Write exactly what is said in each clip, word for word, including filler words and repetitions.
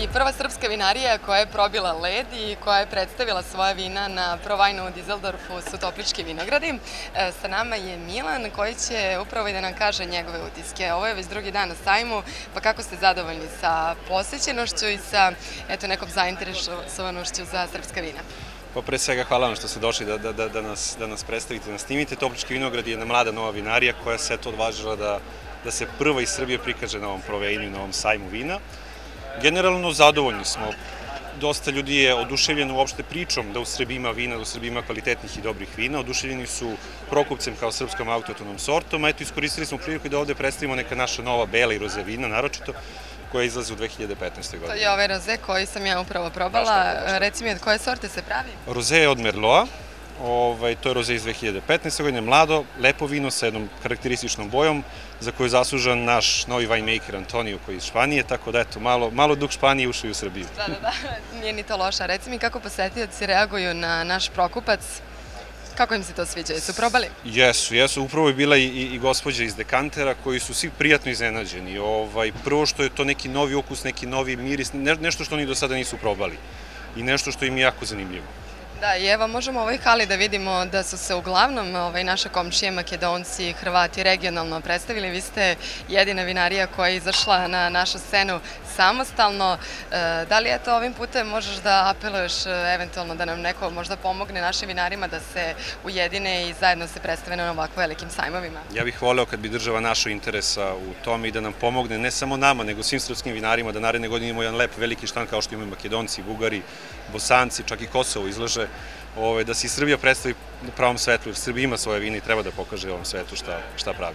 prva srpska vinarija koja je probila led i koja je predstavila svoja vina na ProWine u Dizeldorfu su Toplički vinogradi. Sa nama je Milan koji će upravo i da nam kaže njegove utiske. Ovo je već drugi dan na sajmu, pa kako ste zadovoljni sa posećenošću i sa eto, nekom zainteresovanošću za srpska vina? Pa pre svega hvala vam što ste došli da, da, da, nas, da nas predstavite, da nas snimite. Toplički vinograd je jedna mlada nova vinarija koja se eto odvažila da, da se prva iz Srbije prikaže na ovom ProWine i na ovom sajmu vina. Generalno zadovoljni smo. Dosta ljudi je oduševljeno uopšte pričom da u Srbiji ima vina, da u Srbiji ima kvalitetnih i dobrih vina. Oduševljeni su Prokupcem kao srpskom autohtonom sortom, a eto iskoristili smo priliku da ovde predstavimo neka naša nova bela i roze vina, naročito koja izlaze u dve hiljade petnaestoj godine. To je ovaj roze koji sam ja upravo probala. Reci mi od koje sorte se pravi? Roze je od Merloa. Ovaj, to je roze iz dve hiljade petnaeste. godine, mlado, lepo vino sa jednom karakterističnom bojom za koju je zaslužan naš novi winemaker Antonio koji je iz Španije, tako da eto, malo, malo dug Španije ušao i u Srbiju. Da, da, da, nije ni to loša. Reci mi kako posetioci reaguju na naš Prokupac, kako im se to sviđa, jesu probali? Jesu, jesu, upravo je bila i, i, i gospođa iz Dekantera koji su svi prijatno iznenađeni. Ovaj, prvo što je to neki novi ukus, neki novi miris, ne, nešto što oni do sada nisu probali i nešto što im je jako zanimljivo. Da, i evo možemo u ovoj hali da vidimo da su se uglavnom ovaj, naše komšije Makedonci, Hrvati regionalno predstavili. Vi ste jedina vinarija koja je izašla na našu scenu samostalno. E, da li eto ovim putem možeš da apeluješ eventualno da nam neko možda pomogne našim vinarima da se ujedine i zajedno se predstave na ovako velikim sajmovima? Ja bih voleo kad bi država našao interesa u tome i da nam pomogne ne samo nama, nego svim srpskim vinarima da naredne godine imamo jedan lep veliki štand kao što imaju Makedonci, Bugari, Bosanci, čak i Kosovo izlaže, da se i Srbija predstavi u pravom svetlu, jer Srbija ima svoje vine i treba da pokaže ovom svetu šta pravi.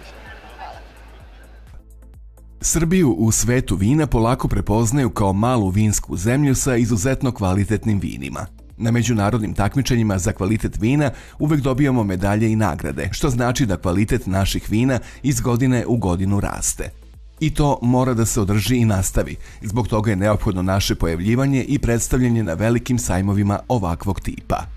Srbiju u svetu vina polako prepoznaju kao malu vinsku zemlju sa izuzetno kvalitetnim vinima. Na međunarodnim takmičenjima za kvalitet vina uvek dobijamo medalje i nagrade, što znači da kvalitet naših vina iz godine u godinu raste. I to mora da se održi i nastavi. Zbog toga je neophodno naše pojavljivanje i predstavljanje na velikim sajmovima ovakvog tipa.